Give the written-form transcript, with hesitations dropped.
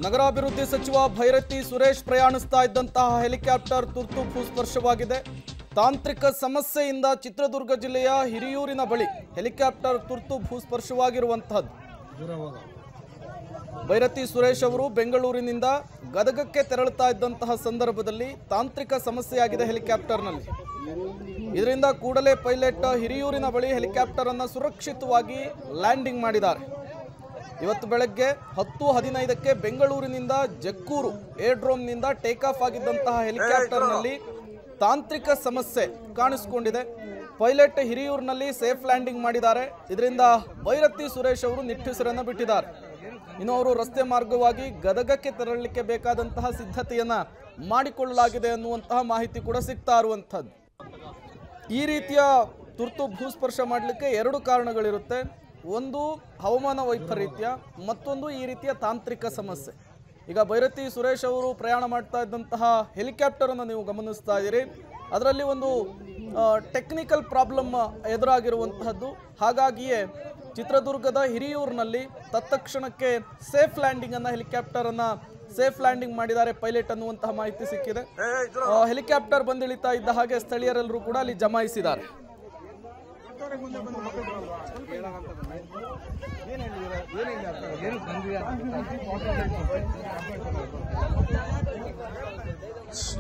ನಗರಾಭಿವೃದ್ಧಿ ಸಚಿವ ಭೈರತಿ ಸುರೇಶ್ ಪ್ರಯಾಣಿಸ್ತಾ ಇದ್ದಂತಹ ಹೆಲಿಕಾಪ್ಟರ್ ತುರ್ತು ಭೂಸ್ಪರ್ಶವಾಗಿದೆ. ತಾಂತ್ರಿಕ ಸಮಸ್ಯೆಯಿಂದ ಚಿತ್ರದುರ್ಗ ಜಿಲ್ಲೆಯ ಹಿರಿಯೂರಿನ ಬಳಿ ಹೆಲಿಕಾಪ್ಟರ್ ತುರ್ತು ಭೂಸ್ಪರ್ಶವಾಗಿರುವಂತಹದ್ದು. ಭೈರತಿ ಸುರೇಶ್ ಅವರು ಬೆಂಗಳೂರಿನಿಂದ ಗದಗಕ್ಕೆ ತೆರಳುತ್ತಾ ಇದ್ದಂತಹ ಸಂದರ್ಭದಲ್ಲಿ ತಾಂತ್ರಿಕ ಸಮಸ್ಯೆಯಾಗಿದೆ ಹೆಲಿಕಾಪ್ಟರ್ನಲ್ಲಿ. ಇದರಿಂದ ಕೂಡಲೇ ಪೈಲಟ್ ಹಿರಿಯೂರಿನ ಬಳಿ ಹೆಲಿಕಾಪ್ಟರ್ ಅನ್ನು ಸುರಕ್ಷಿತವಾಗಿ ಲ್ಯಾಂಡಿಂಗ್ ಮಾಡಿದ್ದಾರೆ. ಇವತ್ತು ಬೆಳಗ್ಗೆ 10:15ಕ್ಕೆ ಬೆಂಗಳೂರಿನಿಂದ ಜಕ್ಕೂರು ಏರ್ಡ್ರೋಮ್ನಿಂದ ಟೇಕ್ ಆಫ್ ಆಗಿದ್ದಂತಹ ಹೆಲಿಕಾಪ್ಟರ್ನಲ್ಲಿ ತಾಂತ್ರಿಕ ಸಮಸ್ಯೆ ಕಾಣಿಸಿಕೊಂಡಿದೆ. ಪೈಲಟ್ ಹಿರಿಯೂರಿನಲ್ಲಿ ಸೇಫ್ ಲ್ಯಾಂಡಿಂಗ್ ಮಾಡಿದ್ದಾರೆ. ಇದರಿಂದ ಭೈರತಿ ಸುರೇಶ್ ಅವರು ನಿಟ್ಟುಸಿರನ್ನು ಬಿಟ್ಟಿದ್ದಾರೆ. ಇನ್ನು ಅವರು ರಸ್ತೆ ಮಾರ್ಗವಾಗಿ ಗದಗಕ್ಕೆ ತೆರಳಲಿಕ್ಕೆ ಬೇಕಾದಂತಹ ಸಿದ್ಧತೆಯನ್ನು ಮಾಡಿಕೊಳ್ಳಲಾಗಿದೆ ಅನ್ನುವಂತಹ ಮಾಹಿತಿ ಕೂಡ ಸಿಗ್ತಾ ಇರುವಂಥದ್ದು. ಈ ರೀತಿಯ ತುರ್ತು ಭೂಸ್ಪರ್ಶ ಮಾಡಲಿಕ್ಕೆ ಎರಡು ಕಾರಣಗಳಿರುತ್ತೆ. ಒಂದು ಹವಾಮಾನ ವೈಪರೀತ್ಯ, ಮತ್ತೊಂದು ಈ ರೀತಿಯ ತಾಂತ್ರಿಕ ಸಮಸ್ಯೆ. ಈಗ ಭೈರತಿ ಸುರೇಶ್ ಅವರು ಪ್ರಯಾಣ ಮಾಡ್ತಾ ಇದ್ದಂತಹ ಹೆಲಿಕಾಪ್ಟರನ್ನು ನೀವು ಗಮನಿಸ್ತಾ ಇದ್ದೀರಿ. ಅದರಲ್ಲಿ ಒಂದು ಟೆಕ್ನಿಕಲ್ ಪ್ರಾಬ್ಲಮ್ ಎದುರಾಗಿರುವಂತಹದ್ದು. ಹಾಗಾಗಿಯೇ ಚಿತ್ರದುರ್ಗದ ಹಿರಿಯೂರಿನಲ್ಲಿ ತತ್ಕ್ಷಣಕ್ಕೆ ಸೇಫ್ ಲ್ಯಾಂಡಿಂಗನ್ನು ಹೆಲಿಕಾಪ್ಟರನ್ನು ಸೇಫ್ ಲ್ಯಾಂಡಿಂಗ್ ಮಾಡಿದ್ದಾರೆ ಪೈಲಟ್ ಅನ್ನುವಂತಹ ಮಾಹಿತಿ ಸಿಕ್ಕಿದೆ. ಹೆಲಿಕಾಪ್ಟರ್ ಬಂದಿಳಿತಾ ಇದ್ದ ಹಾಗೆ ಸ್ಥಳೀಯರೆಲ್ಲರೂ ಕೂಡ ಅಲ್ಲಿ ಜಮಾಯಿಸಿದ್ದಾರೆ.